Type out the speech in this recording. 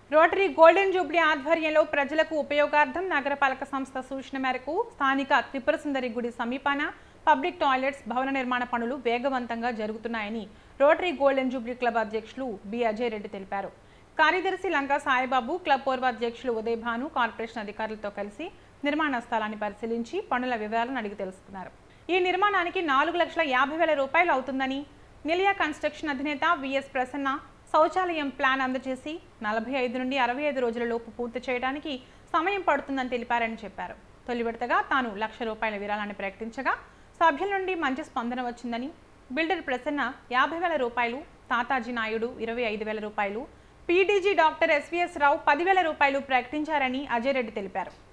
Rotary Golden Jubilee ఆధ్వర్యంలో ప్రజలకు ఉపయోగార్థం నగరపాలక సంస్థ సూచన మేరకు స్థానిక త్రిపుర సుందరి గుడి సమీపాన పబ్లిక్ టాయిలెట్స్ భవన నిర్మాణ పనులు వేగవంతంగా జరుగుతున్నాయని రోటరీ గోల్డెన్ జూబ్లీ క్లబ్ అధ్యక్షులు బి అజయ్ రెడ్డి తెలిపారు. కార్యదర్శి లంకా సాయిబాబు, క్లబ్ పూర్వ అధ్యక్షులు ఉదయ్ భాను కార్పొరేషన్ అధికారులతో కలిసి నిర్మాణ స్థలాన్ని పరిశీలించి పనుల వివరాలను అడిగి తెలుసుకున్నారు. ఈ నిర్మాణానికి 4,50,000 రూపాయలు అవుతుందని, నిలియా కన్స్ట్రక్షన్ అధినేత విఎస్ ప్రసన్న శౌచాలయం ప్లాన్ అందజేసి 45 నుండి 65 రోజులలోపు పూర్తి చేయడానికి సమయం పడుతుందని తెలిపారని చెప్పారు. తొలి విడతగా తాను ₹1,00,000 విరాళాన్ని ప్రకటించగా సభ్యుల నుండి మంచి స్పందన వచ్చిందని, builder Prasanna ₹50,000, Tataji Naidu ₹25,000, PDG doctor SVS Rao ₹10,000 ప్రకటించారని అజయ్ రెడ్డి తెలిపారు.